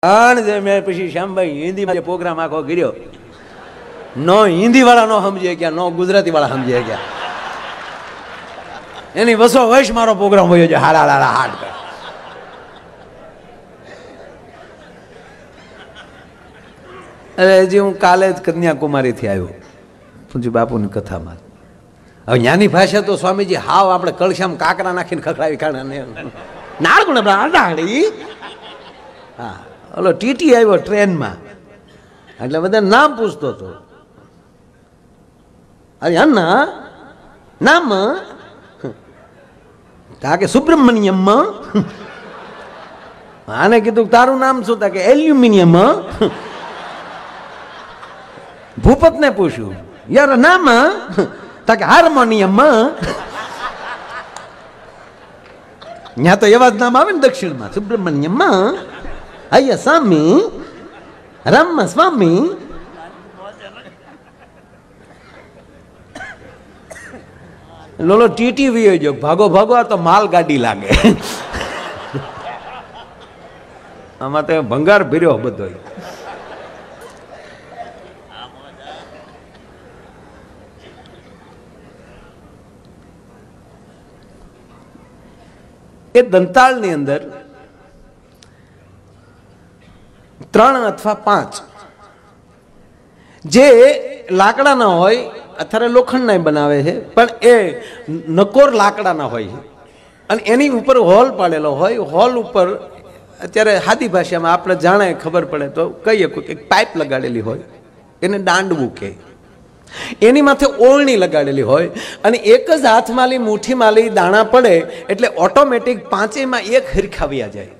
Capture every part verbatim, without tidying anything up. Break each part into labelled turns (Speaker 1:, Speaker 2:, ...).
Speaker 1: મેં પછી શ્યામભાઈ હિન્દીમાં પ્રોગ્રામ આખો કર્યો, નો હિન્દી વાળા નો સમજે ગયા, નો ગુજરાતી વાળા સમજે ગયા, એની વસો વૈશ મારો પ્રોગ્રામ હોય છે હાડા હાડા હાડ. અરે હજી હું કાલે જ કન્યાકુમારી થી આવ્યો પૂજ્ય બાપુની કથામાં. હવે જ્ઞાની ભાષા તો સ્વામીજી હાવ આપણે કળશામાં કાકરા નાખીને ખખડાવી કાઢે નાળગુણ. હા, ઓલો ટીટી આવ્યો ટ્રેનમાં એટલે બધા નામ પૂછતો હતો. અરે અન્ના નામ કે સુબ્રમણ્યમ. આને કીધું તારું નામ શું? કે એલ્યુમિનિયમ. ભૂપત ને પૂછ્યું યાર નામ? કે હાર્મોનિયમ. ત્યાં તો એવા જ નામ આવે ને દક્ષિણમાં, સુબ્રમણ્યમ, અయ్య સ્વામી, રામ સ્વામી. લોલો ટીટી વી જો ભાગો ભાગો, આ તો માલ ગાડી લાગે. આમાં તો ભંગાર ભર્યો બધો. એ દંતાળની અંદર ત્રણ અથવા પાંચ જે લાકડાના હોય, અત્યારે લોખંડના બનાવે છે, પણ એ નકોર લાકડાના હોય અને એની ઉપર હોલ પાડેલો હોય. હોલ ઉપર અત્યારે સાદી ભાષામાં આપણે જાણે ખબર પડે તો કહીએ એક પાઇપ લગાડેલી હોય, એને દાંડવું કહે. એની માથે ઓળણી લગાડેલી હોય અને એક જ હાથમાં લી મુઠ્ઠીમાં લી દાણા પડે એટલે ઓટોમેટિક પાંચેયમાં એક હરખાવ્યા જાય.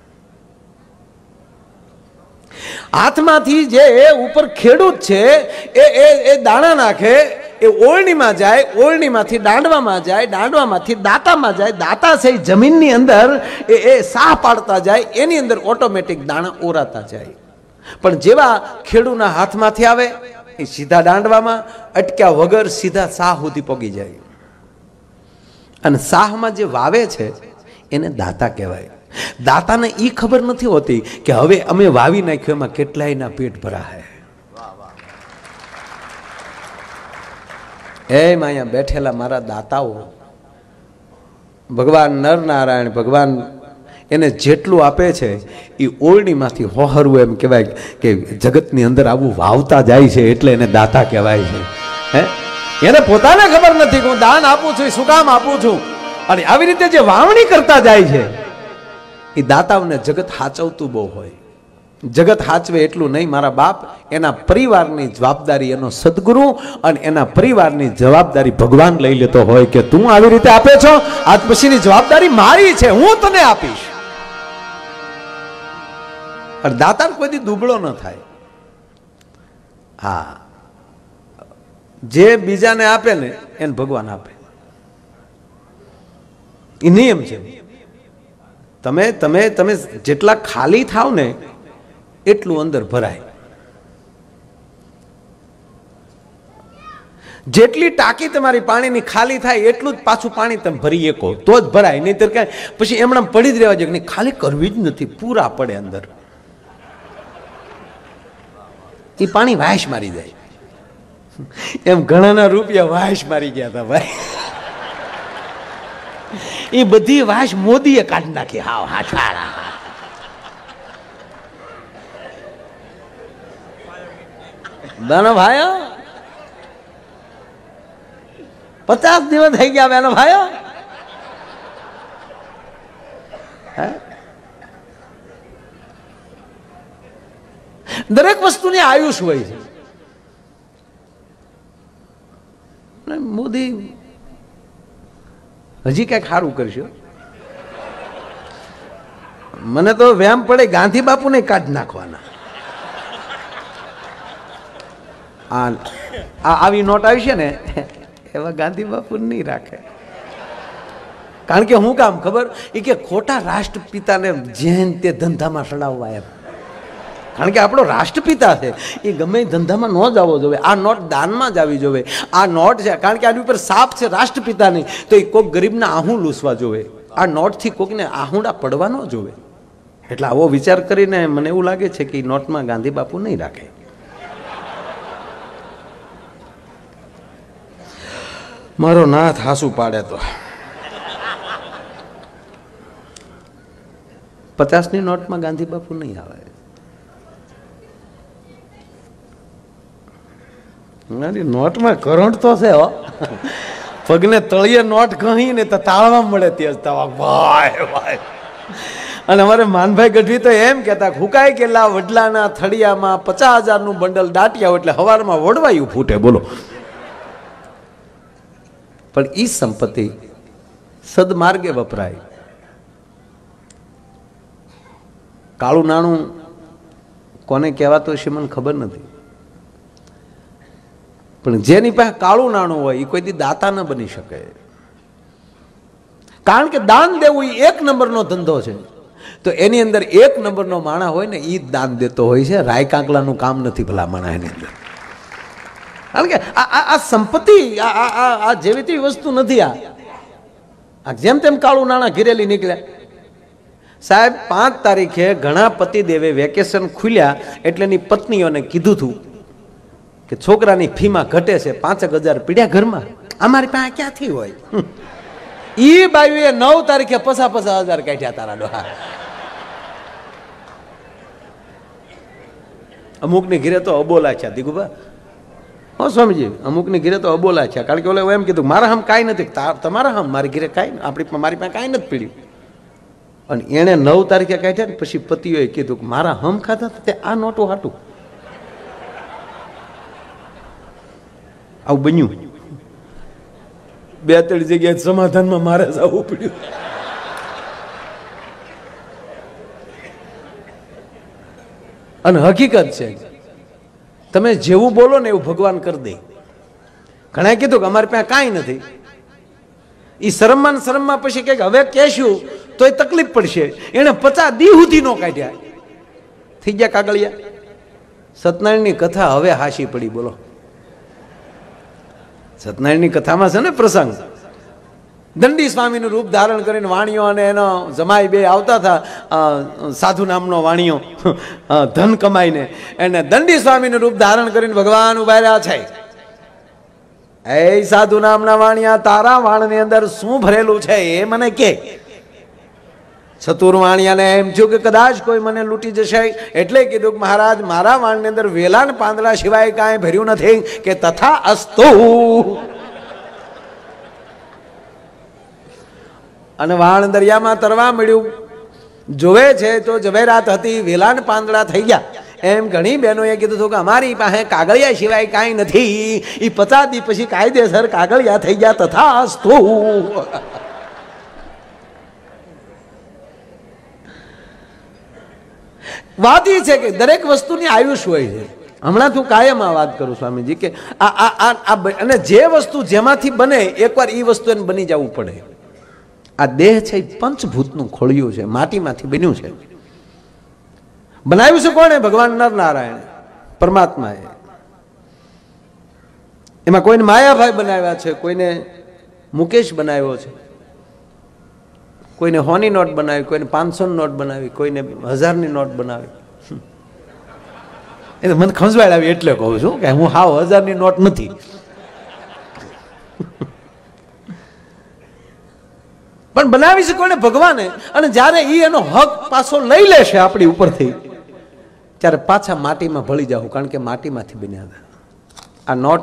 Speaker 1: હાથમાંથી જે ઉપર ખેડૂત છે એ એ એ દાણા નાખે, એ ઓળણીમાં જાય, ઓળણીમાંથી દાંડવામાં જાય, દાંડવામાંથી દાંતામાં જાય, દાંતા છે જમીનની અંદર એ એ સાહ પાડતા જાય, એની અંદર ઓટોમેટિક દાણા ઓરાતા જાય. પણ જેવા ખેડૂતના હાથમાંથી આવે એ સીધા દાંડવામાં અટક્યા વગર સીધા સાહ સુધી પગી જાય. અને સાહમાં જે વાવે છે એને દાતા કહેવાય. દાતાને એ ખબર નથી હોતી કે હવે અમે વાવી નાખ્યું એમાં કેટલાયના પેટ ભરા હે. એમ અહીંયા બેઠેલા મારા દાતાઓ, ભગવાન નર નારાયણ ભગવાન એને જેટલું આપે છે એ ઓરડીમાંથી હોહરવું એમ કહેવાય કે જગતની અંદર આવું વાવતા જાય છે એટલે એને દાતા કહેવાય છે. હે, એને પોતાને ખબર નથી કે હું દાન આપું છું, શું કામ આપું છું. અને આવી રીતે જે વાવણી કરતા જાય છે એ દાતાઓને જગત હાચવતું બહુ હોય. જગત હાચવે એટલું નહીં, મારા બાપ એના પરિવારની જવાબદારી એનો સદગુરુ અને એના પરિવારની જવાબદારી ભગવાન લઈ લેતો હોય કે તું આવી રીતે આપે છો, આજ પછીની જવાબદારી મારી છે, હું તને આપીશ. અને દાતા કોઈ દી દુબળો ન થાય. હા, જે બીજાને આપે ને એને ભગવાન આપે, એ નિયમ છે. તમે તમે તમે જેટલા ખાલી થાવ ને એટલું અંદર ભરાય. જેટલી ટાંકી તમારી પાણીની ખાલી થાય એટલું જ પાછું પાણી તમે ભરી શકો તો જ ભરાય, નહીતર કઈ પછી એમણામ પડી જ રહેવા જોઈએ. ખાલી કરવી જ નથી, પૂરા પડે અંદર, એ પાણી વાયશ મારી જાય. એમ ઘણાના રૂપિયા વાયશ મારી ગયા હતા ભાઈ. એ બધી વાશ મોદીએ કાઢી નાખી. હાવ હાથાળા. બેનો ભાઈઓ, પચાસ દિવસ થઈ ગયા બેનો ભાઈઓ. દરેક વસ્તુની આયુષ હોય છે. મોદી હજી કઈક સારું કરશો. મને તો વ્યામ પડે ગાંધી બાપુ ને કાઢી નાખવાના. આ આવી નોટ આવી છે ને એવા ગાંધી બાપુ નહીં રાખે. કારણ કે હું કામ ખબર એ કે ખોટા રાષ્ટ્રપિતાને જેન તે ધંધામાં સડાવવા એમ. કારણ કે આપણો રાષ્ટ્રપિતા છે, એ ગમે ધંધામાં ન જવો જોઈએ. આ નોટ દાનમાં જ આવી જોવે. આ નોટ છે કારણ કે આની ઉપર સાપ છે રાષ્ટ્રપિતાની, તો એ કોઈક ગરીબના આહું લૂસવા જોવે. આ નોટથી કોઈકને આહુડા પડવા ન જોવે. એટલે આવો વિચાર કરીને મને એવું લાગે છે કે નોટમાં ગાંધી બાપુ નહીં રાખે. મારો નાથ હાસુ પાડે તો પચાસની નોટમાં ગાંધી બાપુ નહીં આવે. નોટમાં કરંટ તો છે હો. પગને તળિયે નોટ કહી ને તો તાળવા મળે તેજ તવા ભાઈ ભાઈ. અને અમારે માનભાઈ ગઢવી તો એમ કહેતા હુકાઈ ગયેલા વડલાના થળિયામાં પચાસ હજારનું બંડલ દાટ્યા એટલે હવારમાં વડવાયું ફૂટે. બોલો. પણ ઈ સંપત્તિ સદમાર્ગે વપરાય. કાળું નાણું કોને કહેવાતું હશે મને ખબર નથી, પણ જેની પાસે કાળું નાણું હોય એ કોઈ દી દાતા ન બની શકે. કારણ કે દાન દેવું એ એક નંબરનો ધંધો છે. તો એની અંદર એક નંબરનો માણા હોય ને એ જ દાન દેતો હોય છે. રાય કાંકલાનું કામ નથી ભલા માણા એની અંદર. કારણ કે આ સંપત્તિ આ જેવી તેવી વસ્તુ નથી. આ જેમ તેમ કાળું નાણાં ઘિરેલી નીકળ્યા. સાહેબ પાંચ તારીખે ઘણા પતિદેવે વેકેશન ખુલ્યા એટલે એની પત્નીઓને કીધું હતું કે છોકરાની ફીમાં ઘટે છે, પાંચેક હજાર પીડ્યા ઘરમાં. અમારી પાસે ક્યાંથી હોય? ઈ બાયુએ નવ તારીખે પસા પસા હજાર કાઢ્યા તારા ડોહા. અમુક ની ઘીરે તો અબોલા છે દીગુભા. હો સ્વામીજી, અમુક ની ઘીરે તો અબોલા છે. કારણ કે ઓલે એમ કીધું મારા હમ કાંઈ નથી, તમારા હમ મારી ઘીરે કાંઈ, આપણી મારી પાસે કાંઈ નથી પીડ્યું. અને એને નવ તારીખે કાઢ્યા ને પછી પતિઓએ કીધું કે મારા હમ ખાધા તે આ નોટો હાટું. આવું બન્યું. બે ત્રણ જગ્યાએ સમાધાનમાં મારે જવું પડ્યું. અને હકીકત છે તમે જેવું બોલો ને એવું ભગવાન કરી દે. ઘણા કીધું કે અમારી પાસે કાંઈ નથી. એ શરમમાં શરમમાં પછી કે હવે કહેશું તો એ તકલીફ પડશે. એને પચાસ દી સુધી નો કાઢ્યા. થઈ ગયા કાગળિયા. સત્યનારાયણની કથા હવે હાશી પડી. બોલો. સત્યનારાયણની કથામાં છે ને પ્રસંગ, દંડી સ્વામીનું રૂપ ધારણ કરીને વાણીઓ અને એનો જમાઈ બે આવતા હતા. સાધુ નામનો વાણીઓ ધન કમાઈને એને દંડી સ્વામીનું રૂપ ધારણ કરીને ભગવાન ઉભા રહ્યા છે. એ સાધુ નામના વાણિયા, તારા વાણની અંદર શું ભરેલું છે એ મને કે. ચતુર્વાણિયાને એમ થયું કે કદાચ કોઈ મને લૂંટી જશે એટલે કીધું કે મહારાજ મારા વાણની અંદર વેલા ને પાંદડા સિવાય કાંઈ ભર્યું નથી. કે તથા અસ્તુ. અને વાણ દરિયામાં તરવા મળ્યું. જોવે છે તો ઝવેરાત હતી, વેલા ને પાંદડા થઈ ગયા. એમ ઘણી બહેનોએ કીધું હતું કે અમારી પાસે કાગળિયા સિવાય કાંઈ નથી. એ પચાસ દી પછી કાયદેસર કાગળિયા થઈ ગયા. તથા અસ્તુ. વાત એ છે કે દરેક વસ્તુની આયુષ હોય છે. હમણાં તું કાયમ આ વાત કરું સ્વામીજી કે આ આ અને જે વસ્તુ જેમાંથી બને એકવાર એ વસ્તુ એને બની જવું પડે. આ દેહ છે પંચભૂતનું ખોળિયું છે, માટીમાંથી બન્યું છે. બનાવ્યું છે કોણે? ભગવાન નરનારાયણ પરમાત્માએ. એમાં કોઈને માયાભાઈ બનાવ્યા છે, કોઈને મુકેશ બનાવ્યો છે, કોઈને હોની નોટ બનાવી, કોઈને પાંચસો ની નોટ બનાવી, કોઈને હજારની નોટ બનાવી. એ તો મને ખંજવાળ આવી એટલે કહું છું કે હું હાવ હજારની નોટ નથી. પણ બનાવી છે કોને? ભગવાને. અને જયારે ઈ એનો હક પાછો લઈ લેશે આપણી ઉપરથી ત્યારે પાછા માટીમાં ભળી જાવ. કારણ કે માટીમાંથી બન્યા હતા. આ નોટ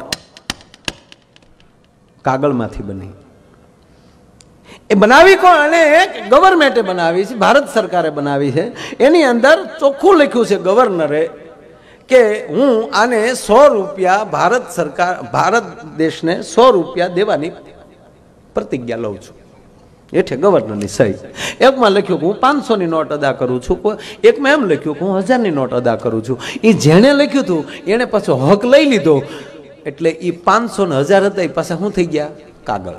Speaker 1: કાગળમાંથી બની. એ બનાવી કોણ? અને ગવર્મેન્ટે બનાવી છે, ભારત સરકારે બનાવી છે. એની અંદર ચોખ્ખું લખ્યું છે ગવર્નરે કે હું આને સો રૂપિયા ભારત સરકાર ભારત દેશને સો રૂપિયા દેવાની પ્રતિજ્ઞા લઉં છું. એઠે ગવર્નરની સહી. એકમાં લખ્યું કે હું પાંચસો ની નોટ અદા કરું છું, એકમાં એમ લખ્યું કે હું હજારની નોટ અદા કરું છું. એ જેણે લખ્યું હતું એને પાછો હક લઈ લીધો એટલે એ પાંચસો ને હજાર હતા એ પાછા શું થઈ ગયા? કાગળ.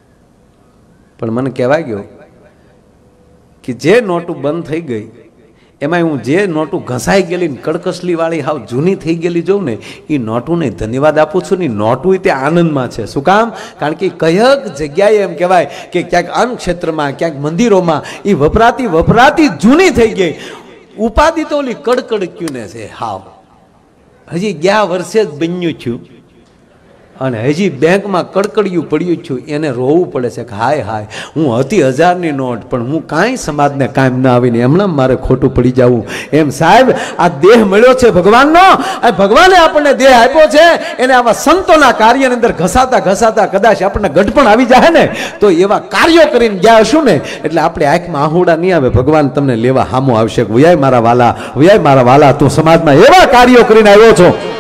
Speaker 1: પણ મને કહેવાય ગયો કે જે નોટો બંધ થઈ ગઈ એમાં હું જે નોટું ઘસાઈ ગયેલી કડકસલી વાળી હાવ જૂની થઈ ગયેલી જોઉં ને એ નોટુને ધન્યવાદ આપું છું ને. નોટું તે આનંદમાં છે. શું કામ? કારણ કે કયક જગ્યાએ એમ કહેવાય કે ક્યાંક અન્ન ક્ષેત્રમાં ક્યાંક મંદિરોમાં એ વપરાતી વપરાતી જૂની થઈ ગઈ. ઉપાધિ તો ઓલી કડકડક્યું ને છે હાવ. હજી ગયા વર્ષે જ બન્યું છું અને હજી બેંકમાં કડકડિયું પડ્યું છું. એને રોવું પડે છે કે હાય હાય હું હતી હજારની નોટ પણ હું કાંઈ સમાજને કાયમ ના આવીને એમણે મારે ખોટું પડી જવું. એમ સાહેબ આ દેહ મળ્યો છે ભગવાનનો. આ ભગવાને આપણને દેહ આપ્યો છે એને આવા સંતોના કાર્યની અંદર ઘસાતા ઘસાતા કદાચ આપણને ગઢપણ આવી જાય ને તો એવા કાર્યો કરીને ગયા હશું ને એટલે આપણે આંખમાં આહુડા નહીં આવે. ભગવાન તમને લેવા હામો આવશે. વયાય મારા વાલા, વયાય મારા વાલા, તું સમાજમાં એવા કાર્યો કરીને આવ્યો છો